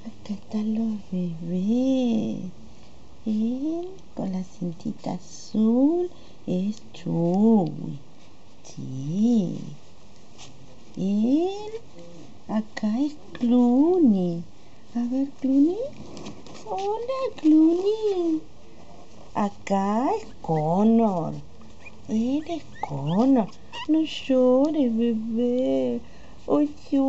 Acá están los bebés. Él con la cintita azul es Chewie. Sí. Él acá es Clooney. A ver, Clooney. Hola, Clooney. Acá es Connor. Él es Connor. No llores, bebé. Ay,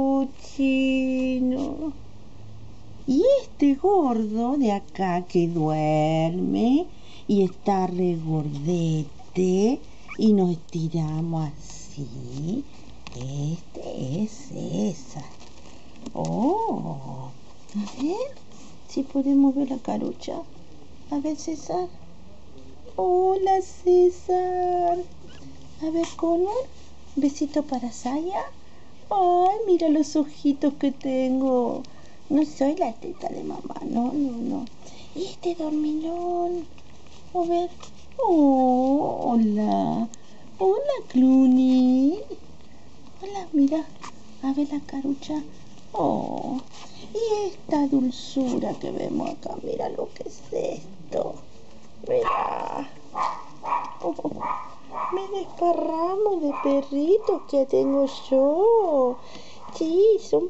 chino. Y este gordo de acá que duerme y está regordete y nos estiramos así, este es César. Oh, a ver si podemos ver la carucha. A ver, César. Hola, César. A ver, Connor. Besito para Saya. Ay, mira los ojitos que tengo. No soy la teta de mamá, no. ¿Y este dormilón? A ver. Oh, hola. Hola, Clooney. Hola, mira. A ver la carucha. Oh. Y esta dulzura que vemos acá. Mira lo que es esto. Mira. Oh, me desparramo de perritos que tengo yo. Sí, son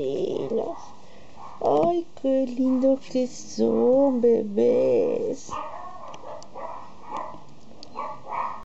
pochochinos. Ay, qué lindos que son, bebés.